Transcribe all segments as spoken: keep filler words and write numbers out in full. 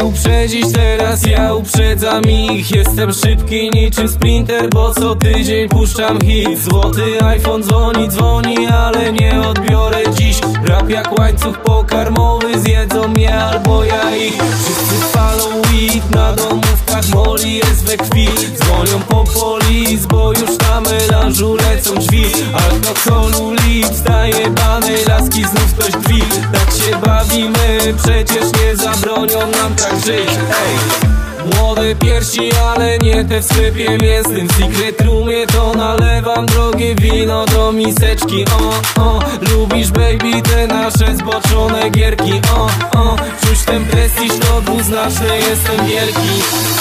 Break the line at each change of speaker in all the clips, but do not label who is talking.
uprzedzić, teraz ja uprzedzam ich. Jestem szybki niczym sprinter, bo co tydzień puszczam hit. Złoty iPhone dzwoni, dzwoni, ale nie odbiorę dziś. Rap jak łańcuch pokarmowy, zjedzą mnie albo ja ich. Wszyscy palą weed, na domówkach moli jest we krwi. Dzwonią po polis, bo już na melanżu lecą drzwi. Alkoholu lips, dajebanej laski znów ktoś drzwi. Tak się bawimy, przecież nie zabronią nam tak żyć. Ej! Młode piersi, ale nie te w sklepie mięsnym. W secret roomie to nalewam drogie wino do miseczki. O, o, lubisz baby te nasze zboczone gierki. O, o, czuć ten prestiż, to dwuznaczny, jestem wielki.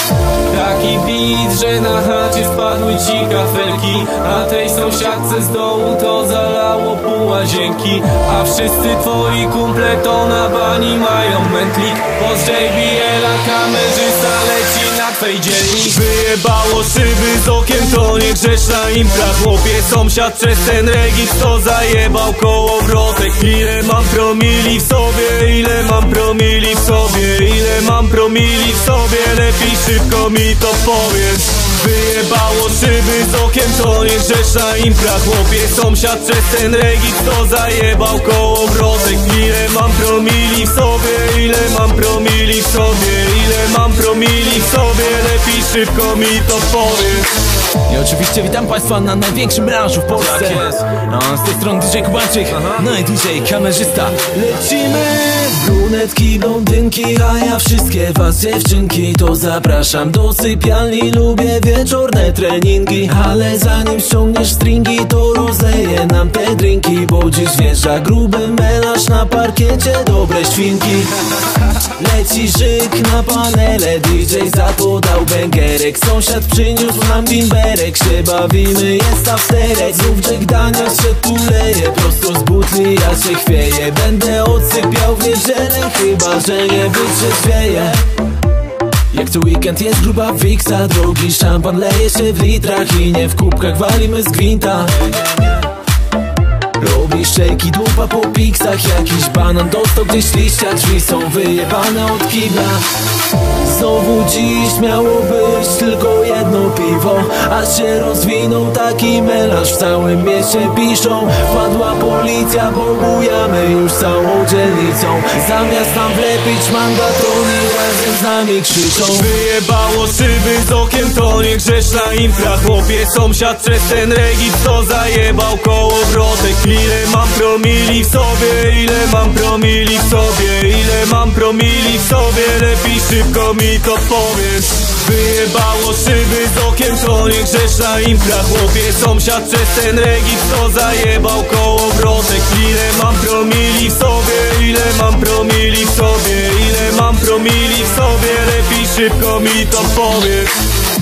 Taki beat, że na chacie spadły ci kafelki, a tej sąsiadce z dołu to zalało pół łazienki. A wszyscy twoi kumple to na bani mają mętlik. Poz J B L-a kamerzysta leci na twej dzielni. Wyjebało szyby z okien, to nie grzeszna impra. Chłopie, sąsiad przez ten regis to zajebał kołowrotek. Ile mam promili w sobie, ile mam promili w sobie, ile mam promili w sobie, lepiej szybko mi to powiedz. Wyjebało szyby z okien, to nie grzeszna impra. Chłopie, sąsiad przez ten regis to zajebał kołowrotek. Ile mam promili w sobie, ile mam promili w sobie, ile mam promili w sobie, lepiej szybko mi to powiedz.
I oczywiście witam Państwa na największym branżu w Polsce.
Tak jest.
No, z tej strony D J Kubańczyk, no i D J kamerzysta. Lecimy! Brunetki, blondynki, a ja wszystkie was dziewczynki to zapraszam do sypialni. Lubię wieczorne treningi, ale zanim ściągniesz stringi, to rozleję nam te drinki, bo dziś wjeżdża gruby melarz na parkiecie, dobre świnki. Leci żyk na panele, D J zapodał bęgerek. Sąsiad przyniósł nam bimberek, się bawimy, jest afterek. Znów Jack Daniels się tu leje, prosto z butli ja się chwieję. Będę odsypiał w niedzielę, chyba że nie wytrzeźwieję. Jak co weekend jest gruba fiksa, drogi szampan leje się w litrach i nie w kubkach walimy z gwinta. Robi szejki, dupa po piksach, jakiś banan dostał gdzieś liścia, drzwi są wyjebane od kibla. Znowu dziś miało być tylko jedno piwo, a się rozwinął taki melanż, w całym mieście piszą. Wpadła policja, bo bujamy już całą dzielnicą. Zamiast nam wlepić mangatroni, razem z nami krzyczą.
Wyjebało szyby z okien, to nie grzeszna impra. Chłopie, sąsiad przez ten regis to zajebał kołowrotek. Ile mam promili w sobie, ile mam promili w sobie, ile mam promili w sobie, lepiej szybko mi to powiedz. Wyjebało szyby z okien, to nie grzeszna impra. Chłopie, sąsiad przez ten regis to zajebał kołowrotek. Ile mam promili w sobie, ile mam promili w sobie, ile mam promili w sobie, lepiej szybko mi to powiedz.